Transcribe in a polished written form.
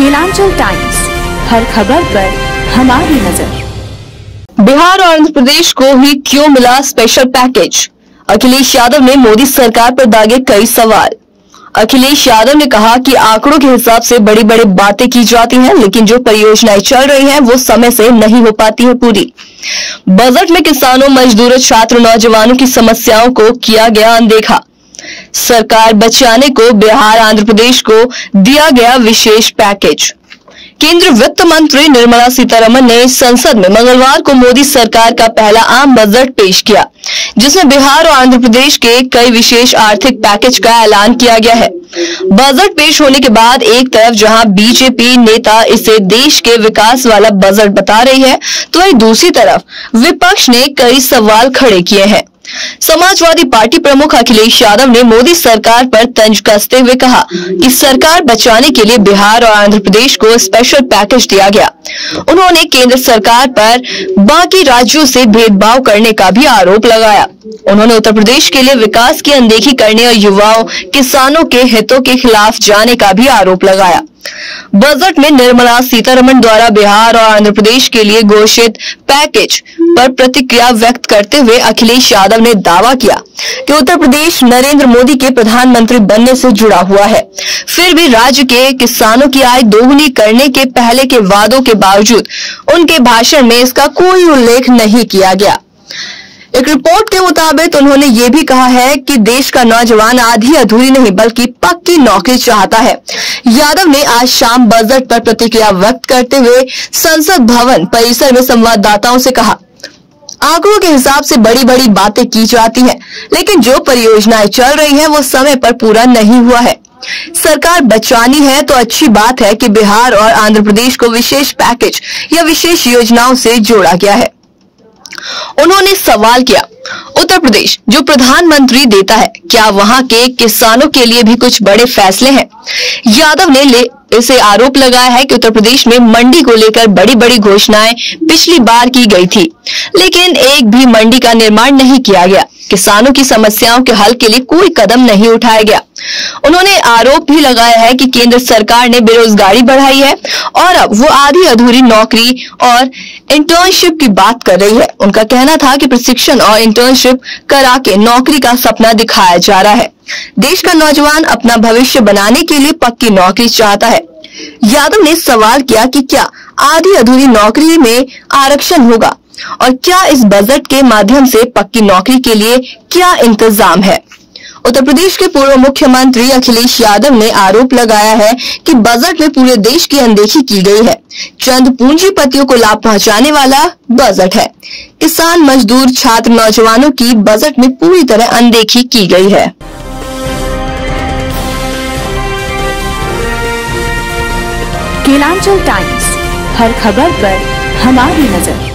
Kelanchal times, हर खबर पर हमारी नजर। बिहार और आंध्र प्रदेश को ही क्यों मिला स्पेशल पैकेज? अखिलेश यादव ने मोदी सरकार पर दागे कई सवाल। अखिलेश यादव ने कहा कि आंकड़ों के हिसाब से बड़ी बड़ी बातें की जाती हैं, लेकिन जो परियोजनाएं चल रही हैं वो समय से नहीं हो पाती हैं पूरी। बजट में किसानों, मजदूरों, छात्र, नौजवानों की समस्याओं को किया गया अनदेखा। सरकार बचाने को बिहार, आंध्र प्रदेश को दिया गया विशेष पैकेज। केंद्रीय वित्त मंत्री निर्मला सीतारमण ने संसद में मंगलवार को मोदी सरकार का पहला आम बजट पेश किया, जिसमें बिहार और आंध्र प्रदेश के कई विशेष आर्थिक पैकेज का ऐलान किया गया है। बजट पेश होने के बाद एक तरफ जहां बीजेपी नेता इसे देश के विकास वाला बजट बता रही है, तो वहीं दूसरी तरफ विपक्ष ने कई सवाल खड़े किए हैं। समाजवादी पार्टी प्रमुख अखिलेश यादव ने मोदी सरकार पर तंज कसते हुए कहा कि सरकार बचाने के लिए बिहार और आंध्र प्रदेश को स्पेशल पैकेज दिया गया। उन्होंने केंद्र सरकार पर बाकी राज्यों से भेदभाव करने का भी आरोप लगाया। उन्होंने उत्तर प्रदेश के लिए विकास की अनदेखी करने और युवाओं, किसानों के हितों के खिलाफ जाने का भी आरोप लगाया। बजट में निर्मला सीतारमण द्वारा बिहार और आंध्र प्रदेश के लिए घोषित पैकेज पर प्रतिक्रिया व्यक्त करते हुए अखिलेश यादव ने दावा किया कि उत्तर प्रदेश नरेंद्र मोदी के प्रधानमंत्री बनने से जुड़ा हुआ है। फिर भी राज्य के किसानों की आय दोगुनी करने के पहले के वादों के बावजूद उनके भाषण में इसका कोई उल्लेख नहीं किया गया। एक रिपोर्ट के मुताबिक उन्होंने ये भी कहा है कि देश का नौजवान आधी अधूरी नहीं बल्कि पक्की नौकरी चाहता है। यादव ने आज शाम बजट पर प्रतिक्रिया व्यक्त करते हुए संसद भवन परिसर में संवाददाताओं से कहा, आंकड़ों के हिसाब से बड़ी बड़ी बातें की जाती हैं, लेकिन जो परियोजनाएं चल रही हैं वो समय पर पूरा नहीं हुआ है। सरकार बचानी है तो अच्छी बात है कि बिहार और आंध्र प्रदेश को विशेष पैकेज या विशेष योजनाओं से जोड़ा गया है। उन्होंने सवाल किया, उत्तर प्रदेश जो प्रधानमंत्री देता है, क्या वहां के किसानों के लिए भी कुछ बड़े फैसले हैं? यादव ने इसे आरोप लगाया है कि उत्तर प्रदेश में मंडी को लेकर बड़ी बड़ी घोषणाएं पिछली बार की गई थी, लेकिन एक भी मंडी का निर्माण नहीं किया गया। किसानों की समस्याओं के हल के लिए कोई कदम नहीं उठाया गया। उन्होंने आरोप भी लगाया है कि केंद्र सरकार ने बेरोजगारी बढ़ाई है और अब वो आधी अधूरी नौकरी और इंटर्नशिप की बात कर रही है। उनका कहना था कि प्रशिक्षण और इंटर्नशिप करा के नौकरी का सपना दिखाया जा रहा है। देश का नौजवान अपना भविष्य बनाने के लिए पक्की नौकरी चाहता है। यादव ने सवाल किया कि क्या आधी अधूरी नौकरी में आरक्षण होगा और क्या इस बजट के माध्यम से पक्की नौकरी के लिए क्या इंतजाम है? उत्तर प्रदेश के पूर्व मुख्यमंत्री अखिलेश यादव ने आरोप लगाया है कि बजट में पूरे देश की अनदेखी की गई है। चंद पूंजीपतियों को लाभ पहुंचाने वाला बजट है। किसान, मजदूर, छात्र, नौजवानों की बजट में पूरी तरह अनदेखी की गई है। केलांचल टाइम्स, हर खबर पर हमारी नजर।